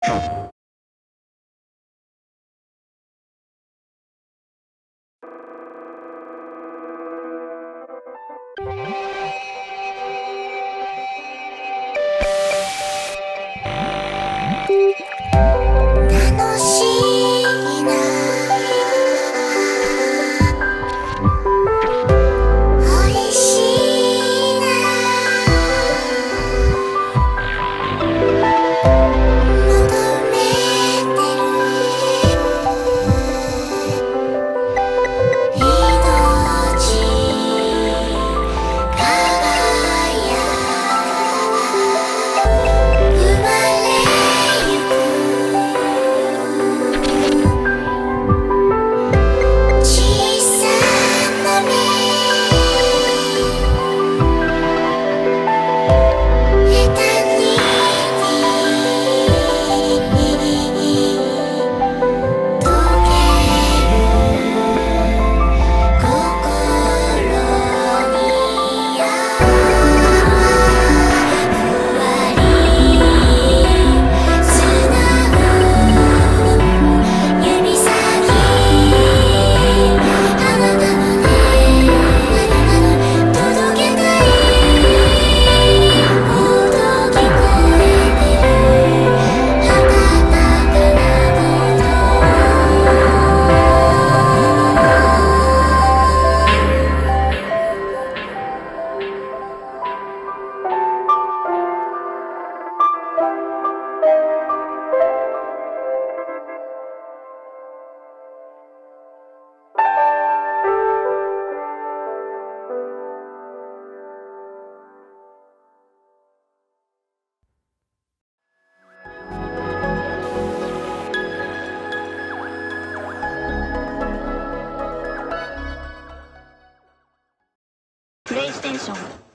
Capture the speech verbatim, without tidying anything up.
楽しいなおいしいな求めてる命輝生まれゆく小さな目下手に溶ける心にあふわり素直指先あなたのね届けたい音聞こえてる暖かプレイステーション